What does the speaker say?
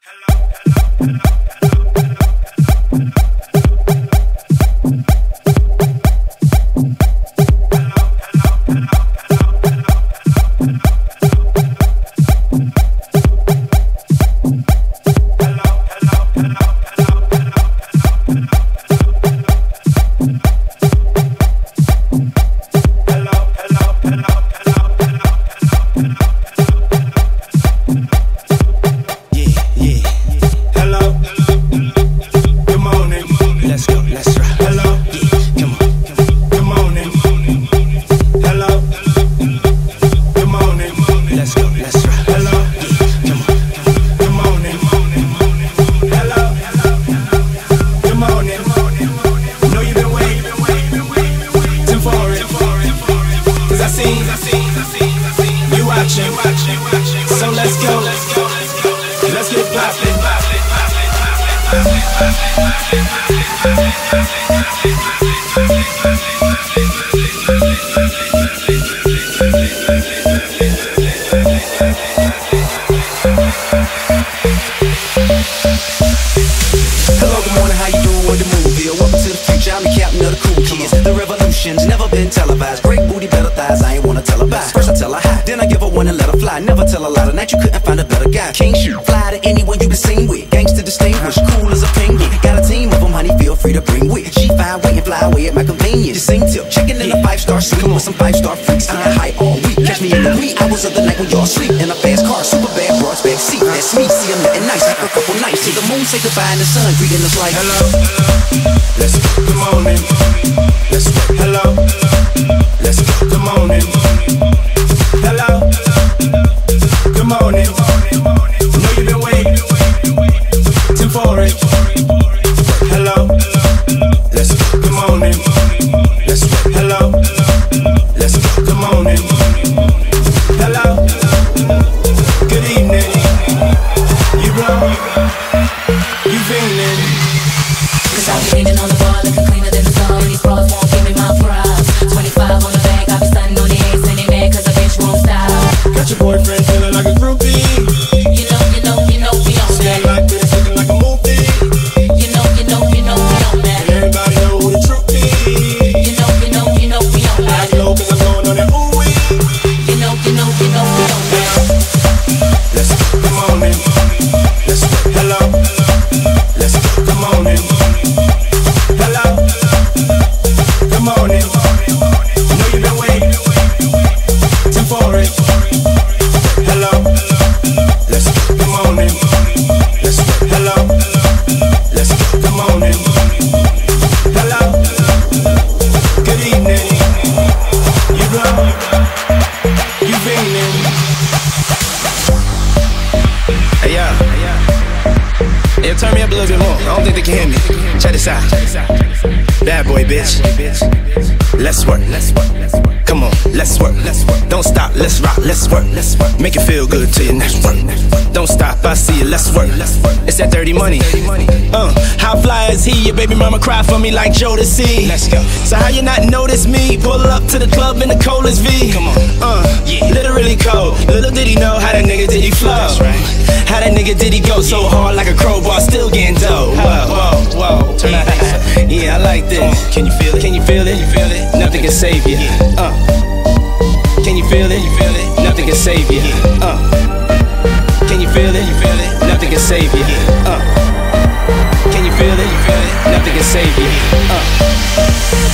So let's go. Let's get poppin'. Hello, good morning, how you doing? What the movie? Welcome to the future, I'm the captain of the cool kids. The revolution's never been televised. Great booty, better thighs, I ain't wanna tell her bye. First I tell her hi, then I give her one and let her fly. Never tell a lie, tonight you couldn't find a better guy. King shoot, fly to anyone you been seen with. Gangsta distinguished, cool as a penguin. Got a team of them, honey, feel free to bring with. She fine, wait and fly away at my convenience. Just sing tip, checking in a 5-star suite with some 5-star freaks. Getting high all week, catch me in the wee hours of the night when y'all sleep. In a fast car, super bad broads, back seat. That's me, see I'm nothing nice after a couple nights. See the moon say goodbye and the sun greeting us like hello, let's go, good morning. Let's go, hello, let's go, good morning. Hello, good morning. Know you've been waiting for it. Hello, let's go, good morning. Let's go, hello, let's go, good morning. Hello, good evening. You blow, you feeling. Cause I'll be leaning on the bar looking cleaner than the sun. These bras won't give me my props. 25 on the bag, I'll be stunning on the ass and they mad cause a bitch won't stop. Got your boyfriend feeling like a groupie. You know, we on Stand that. like this, looking like a movie. You know, we on that. And everybody know who the truth be. You know, we on Act that. low cause I'm going on that ooh-wee. You know, we on that. Let's go, good morning. Let's go, hello. Let's go, good morning. Hello, good morning. Know you've been waiting for it. Hello, let's go, good morning. Let's go, hello. Let's go, good morning. Hello, good evening. You blow, you feeling. Hey yo, turn me up a little bit more. I don't think they can hear me. Check this out. Bad boy, bitch. Let's work. Come on, let's work. Don't stop, let's rock, let's work. Make it feel good to your next work. Don't stop, I see you, let's work. It's that dirty money. How fly is he? Your baby mama cry for me like Jodeci. Let's go. So how you not notice me? Pull up to the club in the coldest V. Come on, yeah. Literally cold. Little did he know how that nigga did he flow. That's right. How that nigga did he go so hard like a crowbar, still getting dough. Whoa. Turn that bass up. Yeah, I like this. Can you feel it? Can you feel it? Nothing can save you. Can you feel it? Nothing can save you. Can you feel it? Nothing can save you. Can you feel it? Nothing can save you.